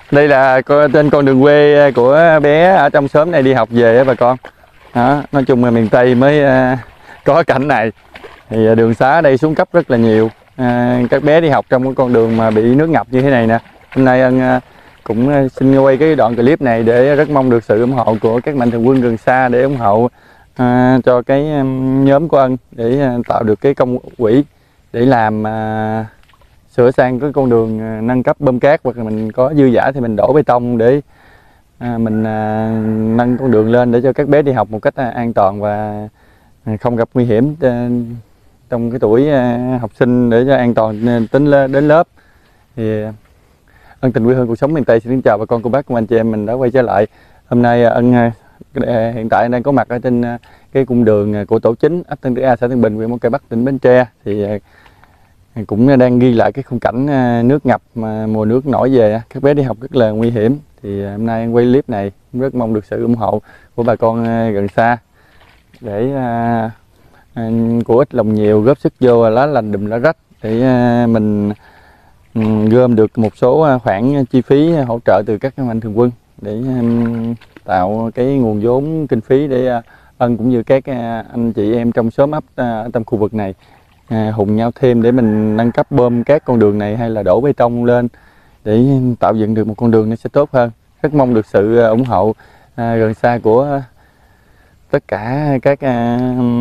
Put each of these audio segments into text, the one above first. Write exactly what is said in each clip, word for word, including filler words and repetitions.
Đây là trên con đường quê của bé ở trong xóm này đi học về á bà con. Đó, nói chung là miền Tây mới uh, có cảnh này. Thì uh, đường xá ở đây xuống cấp rất là nhiều. Uh, các bé đi học trong cái con đường mà bị nước ngập như thế này nè. Hôm nay Ân uh, cũng uh, xin quay cái đoạn clip này để rất mong được sự ủng hộ của các mạnh thường quân gần xa để ủng hộ uh, cho cái um, nhóm của Ân để uh, tạo được cái công quỹ để làm uh, sửa sang cái con đường uh, nâng cấp bơm cát, hoặc là mình có dư dả thì mình đổ bê tông để À, mình à, nâng con đường lên để cho các bé đi học một cách à, an toàn và à, không gặp nguy hiểm à, trong cái tuổi à, học sinh, để cho an toàn à, tính đến lớp. Thì Ân Tình quê hương cuộc sống miền Tây xin kính chào bà con cô bác cùng anh chị em mình đã quay trở lại. Hôm nay à, Ân à, hiện tại đang có mặt ở trên à, cái cung đường à, của tổ chính ấp Tân Đức A, xã Tân Bình, huyện Móng Cày Bắc, tỉnh Bến Tre. Thì à, cũng đang ghi lại cái khung cảnh à, nước ngập mà mùa nước nổi về, các bé đi học rất là nguy hiểm. Thì hôm nay em quay clip này rất mong được sự ủng hộ của bà con gần xa để à, à, của ít lòng nhiều góp sức vô lá lành đùm lá rách để à, mình um, gom được một số khoản chi phí hỗ trợ từ các mạnh thường quân để um, tạo cái nguồn vốn kinh phí để uh, Ân cũng như các uh, anh chị em trong xóm ấp ở uh, trong khu vực này uh, hùng nhau thêm để mình nâng cấp bơm các con đường này hay là đổ bê tông lên để tạo dựng được một con đường nó sẽ tốt hơn. Rất mong được sự ủng hộ à, gần xa của tất cả các à,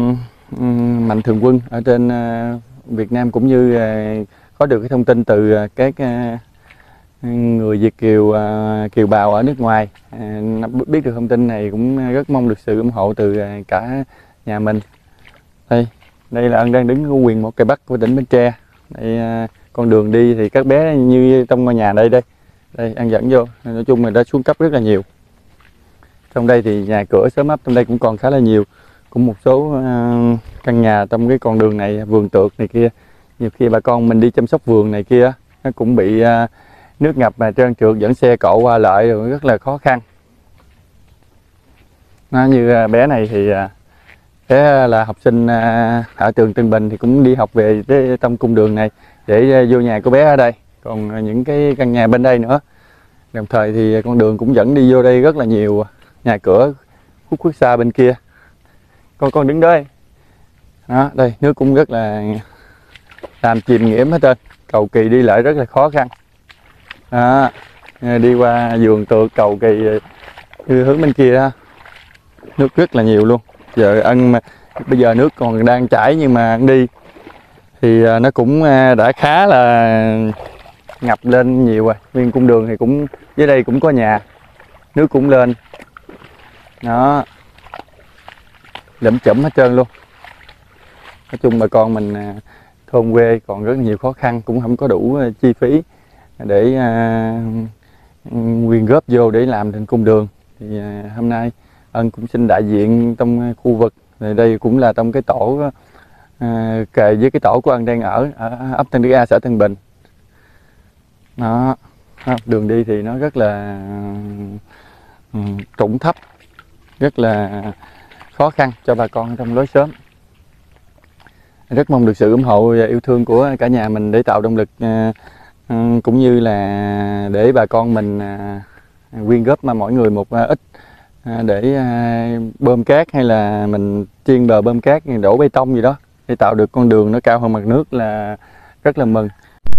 mạnh thường quân ở trên à, Việt Nam, cũng như à, có được cái thông tin từ à, các à, người Việt kiều à, kiều bào ở nước ngoài à, biết được thông tin này, cũng rất mong được sự ủng hộ từ à, cả nhà mình. Đây, đây là Ân đang đứng ở huyện Móng Cày Bắc của tỉnh Bến Tre. Đây, à, con đường đi thì các bé như trong ngôi nhà đây đây đây Ân dẫn vô, nói chung là đã xuống cấp rất là nhiều. Trong đây thì nhà cửa xóm ấp trong đây cũng còn khá là nhiều, cũng một số uh, căn nhà trong cái con đường này, vườn tược này kia, nhiều khi bà con mình đi chăm sóc vườn này kia nó cũng bị uh, nước ngập mà trơn trượt, dẫn xe cộ qua lại rồi rất là khó khăn. Nó như uh, bé này thì uh, bé là học sinh uh, ở trường Tân Bình, thì cũng đi học về tới trong cung đường này để uh, vô nhà của bé ở đây. Còn những cái căn nhà bên đây nữa, đồng thời thì con đường cũng dẫn đi vô đây rất là nhiều nhà cửa khuất khuất xa bên kia. Con con đứng đây đó, đây nước cũng rất là làm chìm nghiễm hết trơn, cầu kỳ đi lại rất là khó khăn đó. Đi qua vườn tược cầu kỳ hướng bên kia đó, nước rất là nhiều luôn. Giờ Ân mà bây giờ nước còn đang chảy, nhưng mà Ân đi thì nó cũng đã khá là ngập lên nhiều rồi. Nguyên cung đường thì cũng dưới đây cũng có nhà, nước cũng lên đó, lẫm chẩm hết trơn luôn. Nói chung bà con mình thôn quê còn rất nhiều khó khăn, cũng không có đủ chi phí để uh, quyên góp vô để làm thành cung đường. Thì uh, hôm nay Ân cũng xin đại diện trong khu vực này, đây cũng là trong cái tổ uh, kề với cái tổ của Ân đang ở ở ấp Tân Đức A, xã Tân Bình đó. Đường đi thì nó rất là um, trũng thấp, rất là khó khăn cho bà con trong lối xóm. Rất mong được sự ủng hộ và yêu thương của cả nhà mình để tạo động lực uh, uh, cũng như là để bà con mình uh, quyên góp mà mỗi người một uh, ít uh, để uh, bơm cát, hay là mình chuyên bờ bơm cát, đổ bê tông gì đó để tạo được con đường nó cao hơn mặt nước là rất là mừng.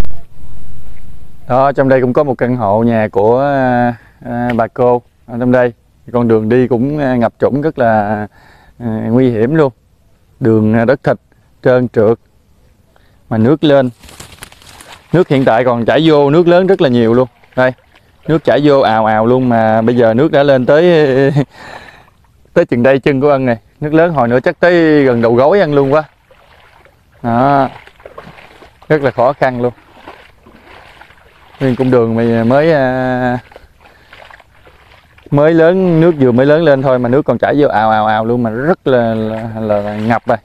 Đó, trong đây cũng có một căn hộ nhà của à, bà cô ở trong đây. Con đường đi cũng à, ngập trũng rất là à, nguy hiểm luôn. Đường à, đất thịt, trơn trượt mà nước lên. Nước hiện tại còn chảy vô, nước lớn rất là nhiều luôn. Đây, nước chảy vô ào ào luôn, mà bây giờ nước đã lên tới tới chừng đây chân của Ân này. Nước lớn hồi nữa chắc tới gần đầu gối Ân luôn quá. Đó, rất là khó khăn luôn. Nguyên cung đường mày mới mới lớn, nước vừa mới lớn lên thôi mà nước còn chảy vô ào ào ào luôn, mà rất là là, là, là ngập rồi.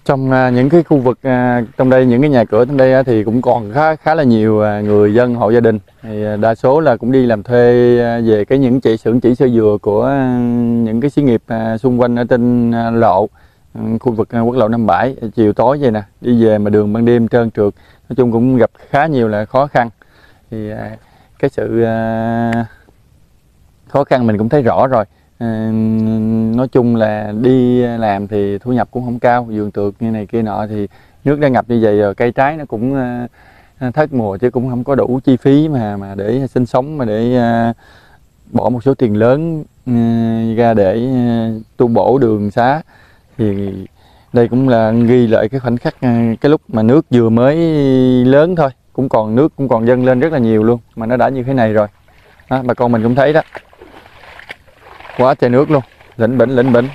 Trong à, những cái khu vực à, trong đây, những cái nhà cửa trong đây á, thì cũng còn khá khá là nhiều à, người dân hộ gia đình, thì à, đa số là cũng đi làm thuê à, về cái những chỉ xưởng chỉ sơ dừa của à, những cái xí nghiệp à, xung quanh ở trên à, lộ à, khu vực à, quốc lộ năm bảy. Chiều tối vậy nè, đi về mà đường ban đêm trơn trượt, nói chung cũng gặp khá nhiều là khó khăn. Thì à, cái sự à, khó khăn mình cũng thấy rõ rồi. À, nói chung là đi làm thì thu nhập cũng không cao, vườn tược như này kia nọ, thì nước đã ngập như vậy rồi, cây trái nó cũng uh, thất mùa, chứ cũng không có đủ chi phí mà mà để sinh sống, mà để uh, bỏ một số tiền lớn uh, ra để uh, tu bổ đường xá. Thì đây cũng là ghi lại cái khoảnh khắc uh, cái lúc mà nước vừa mới lớn thôi, cũng còn nước cũng còn dâng lên rất là nhiều luôn, mà nó đã như thế này rồi đó, bà con mình cũng thấy đó, quá trời nước luôn, lỉnh bỉnh lỉnh bỉnh.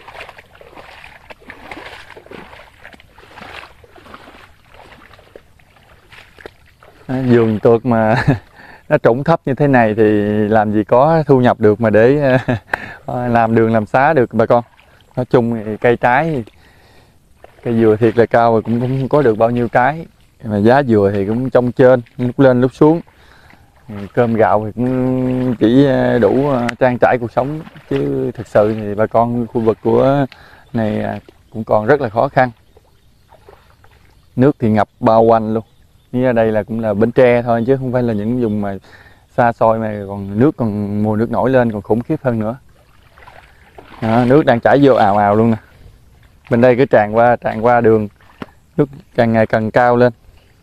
Vườn tược mà nó trũng thấp như thế này thì làm gì có thu nhập được mà để làm đường làm xá được bà con. Nói chung thì cây trái, cây dừa thiệt là cao rồi, cũng không có được bao nhiêu trái, mà giá dừa thì cũng trong trên, lúc lên lúc xuống. Cơm gạo thì cũng chỉ đủ trang trải cuộc sống, chứ thực sự thì bà con khu vực của này cũng còn rất là khó khăn. Nước thì ngập bao quanh luôn, như ở đây là cũng là Bến Tre thôi, chứ không phải là những vùng mà xa xôi mà còn nước, còn mùa nước nổi lên còn khủng khiếp hơn nữa. Đó, nước đang chảy vô ào ào luôn nè, bên đây cứ tràn qua tràn qua đường, nước càng ngày càng cao lên.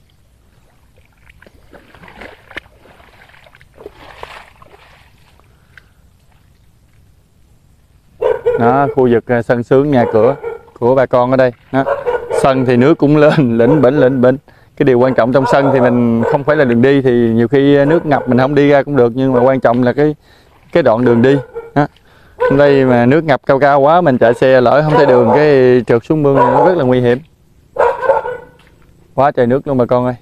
Đó, khu vực sân sướng nhà cửa của bà con ở đây đó. Sân thì nước cũng lên lỉnh bỉnh lỉnh bỉnh. Cái điều quan trọng trong sân thì mình không phải là đường đi, thì nhiều khi nước ngập mình không đi ra cũng được, nhưng mà quan trọng là cái cái đoạn đường đi đó. Đây mà nước ngập cao cao quá, mình chạy xe lỡ không thấy đường cái trượt xuống mương này, nó rất là nguy hiểm. Quá trời nước luôn bà con ơi.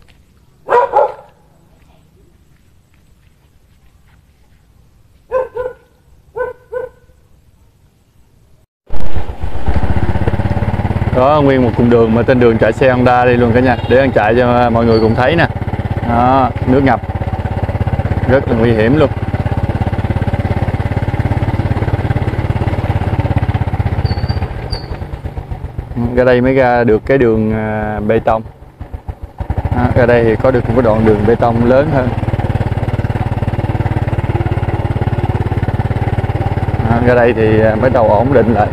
Đó, nguyên một cung đường mà tên đường chạy xe Honda đi luôn cả nhà, để anh chạy cho mọi người cùng thấy nè. Đó, nước ngập rất là nguy hiểm luôn. Ra đây mới ra được cái đường à, bê tông. Đó, ra đây thì có được một cái đoạn đường bê tông lớn hơn. Đó, ra đây thì bắt đầu ổn định lại.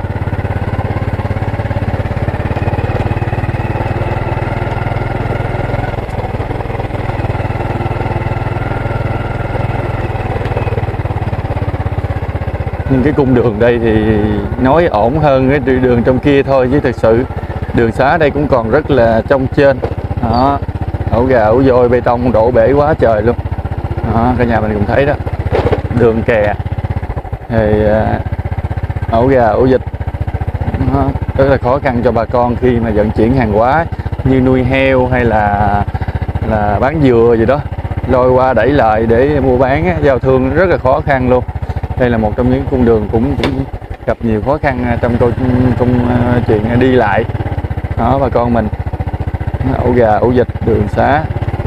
Nhưng cái cung đường đây thì nói ổn hơn cái đường trong kia thôi, chứ thực sự đường xá đây cũng còn rất là trong trên. Đó, ổ gà ổ vôi bê tông đổ bể quá trời luôn. Đó, cả nhà mình cũng thấy đó, đường kè thì ổ gà ổ vịt. Đó, rất là khó khăn cho bà con khi mà vận chuyển hàng hóa như nuôi heo hay là là bán dừa gì đó, lôi qua đẩy lại để mua bán, giao thương rất là khó khăn luôn. Đây là một trong những cung đường cũng, cũng gặp nhiều khó khăn trong câu công chuyện đi lại. Đó bà con mình, ổ gà ổ vịt, đường xá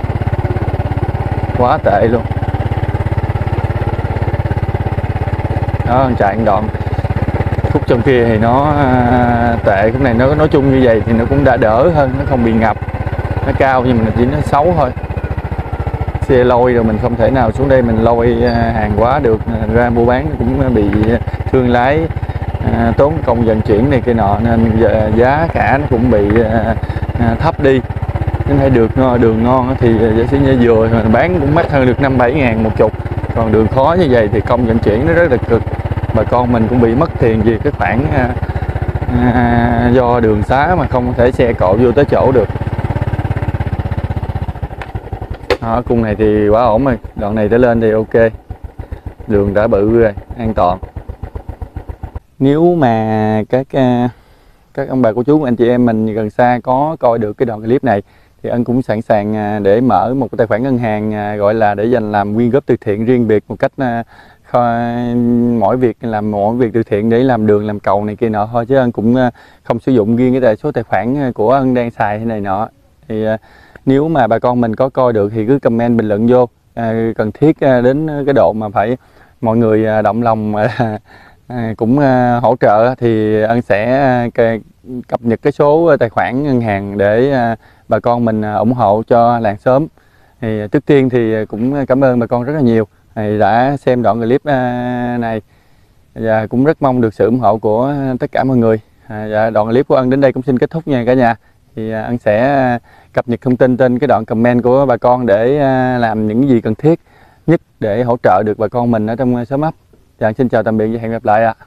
quá tệ luôn. Đó, chạy đoạn khúc trong kia thì nó tệ, khúc này nó nói chung như vậy thì nó cũng đã đỡ hơn, nó không bị ngập, nó cao nhưng mà chỉ nó xấu thôi. Xe lôi rồi mình không thể nào xuống đây mình lôi hàng hóa được ra mua bán, cũng bị thương lái à, tốn công vận chuyển này kia nọ, nên giá cả nó cũng bị à, thấp đi. Nếu phải được đường ngon thì giả sử như dừa bán cũng mắc hơn được năm bảy ngàn một chục, còn đường khó như vậy thì công vận chuyển nó rất là cực. Bà con mình cũng bị mất tiền vì cái khoản à, à, do đường xá mà không thể xe cộ vô tới chỗ được. Đó, cung này thì quá ổn rồi, đoạn này trở lên thì ok, đường đã bự rồi, an toàn. Nếu mà các các ông bà cô chú anh chị em mình gần xa có coi được cái đoạn clip này thì anh cũng sẵn sàng để mở một cái tài khoản ngân hàng gọi là để dành làm quyên góp từ thiện riêng biệt một cách mỗi việc làm mỗi việc từ thiện để làm đường làm cầu này kia nọ thôi, chứ Ân cũng không sử dụng riêng cái tài số tài khoản của Ân đang xài thế này nọ. Thì nếu mà bà con mình có coi được thì cứ comment bình luận vô, à, cần thiết đến cái độ mà phải mọi người động lòng à, cũng hỗ trợ thì Ân sẽ cập nhật cái số tài khoản ngân hàng để bà con mình ủng hộ cho làng xóm. Thì trước tiên thì cũng cảm ơn bà con rất là nhiều thì đã xem đoạn clip này, và cũng rất mong được sự ủng hộ của tất cả mọi người. À, và đoạn clip của Ân đến đây cũng xin kết thúc nha cả nhà. Thì Ân sẽ cập nhật thông tin trên cái đoạn comment của bà con để làm những gì cần thiết nhất để hỗ trợ được bà con mình ở trong xóm ấp. Và xin chào tạm biệt và hẹn gặp lại ạ.